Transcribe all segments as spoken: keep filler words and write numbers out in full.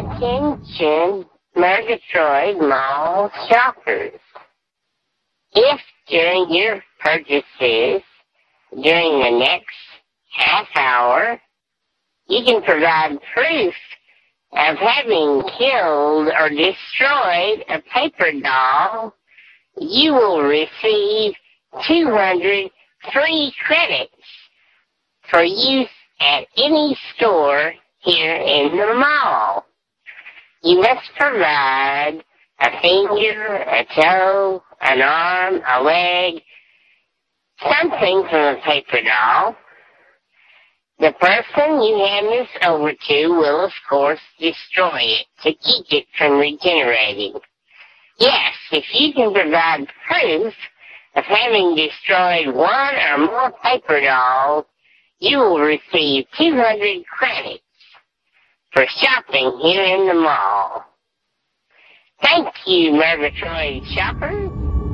Attention, Murgatroyd Mall shoppers. If during your purchases during the next half hour, you can provide proof of having killed or destroyed a paper doll, you will receive two hundred free credits for use at any store here in the mall. You must provide a finger, a toe, an arm, a leg, something from a paper doll. The person you hand this over to will, of course, destroy it to keep it from regenerating. Yes, if you can provide proof of having destroyed one or more paper dolls, you will receive two hundred credits for shopping here in the mall. Thank you, Murgatroyd shoppers.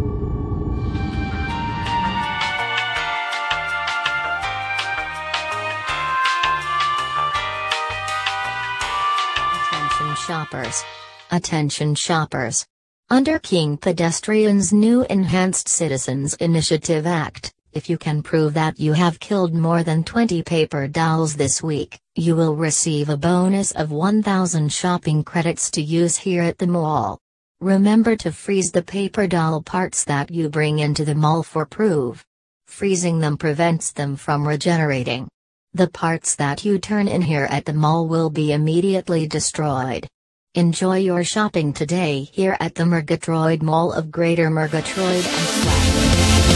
Attention shoppers. Attention shoppers. Under King Pedestrian's new Enhanced Citizens Initiative Act, if you can prove that you have killed more than twenty paper dolls this week, you will receive a bonus of one thousand shopping credits to use here at the mall. Remember to freeze the paper doll parts that you bring into the mall for proof. Freezing them prevents them from regenerating. The parts that you turn in here at the mall will be immediately destroyed. Enjoy your shopping today here at the Murgatroyd Mall of Greater Murgatroyd and Flat.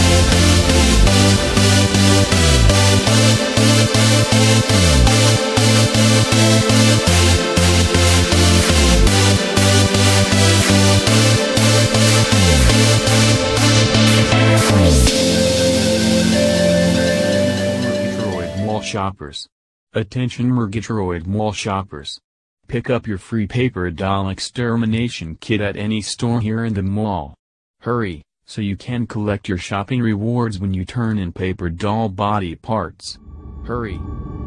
Murgatroyd Mall shoppers. Attention Murgatroyd Mall shoppers. Pick up your free paper doll extermination kit at any store here in the mall. Hurry, so you can collect your shopping rewards when you turn in paper doll body parts. Hurry.